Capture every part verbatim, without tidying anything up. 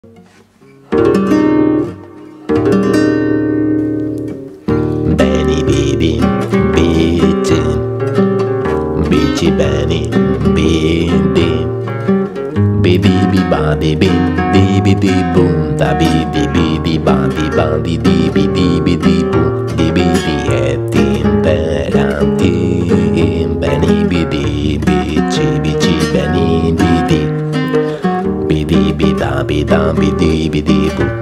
Beni bibi bici, bici beni bidi, bidi bi ba di bi di bi di boom, da bi di bi di ba di ba di di bi di bi di boom, di bi di e timperanti, beni bidi bici bici beni bidi, bidi bi da bi da bi di bi di boom.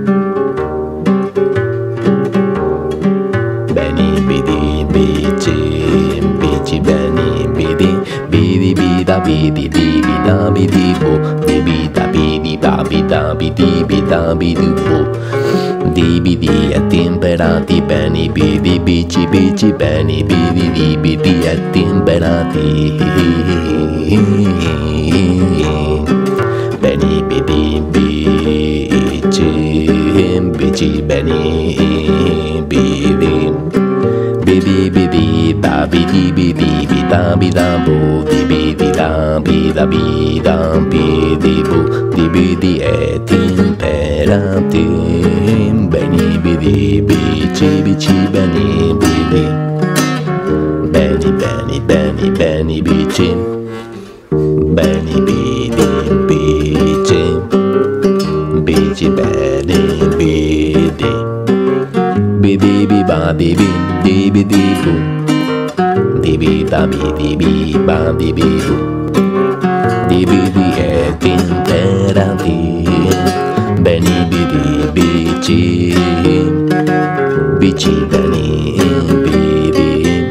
Beni bidi bici, bici beni bidi, bidi bida bidi di bida bidi bo, di bida bidi da bida bidi bida bidi bo, di bidi e temperati beni bidi bici bici beni bidi di bidi e temperati. Beni bidi bici, bici beni bidi. Bidi bidi da bidi bidi bida bida bo, di bidi da bida bida bidi bo, di bidi e temperati, beni bidi bici bici beni bidi, beni beni beni beni bici, beni bidi bici, bici beni bidi. Bidi bi ba di bi di bi di bu, di bi da bi di bi ba di bi bu, di bi di e temperati, beni bidi bici, bici beni bidi,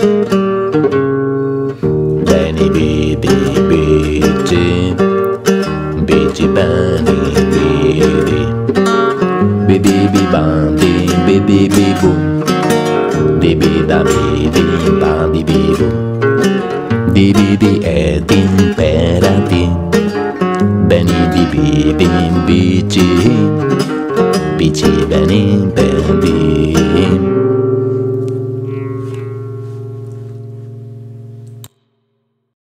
beni bidi bici, bici beni bidi, bidi bi ba di bidi bi bu, di bi da bi di ba di bi bu, di bi di e temperati, beni di bi di bici, bici beni beni.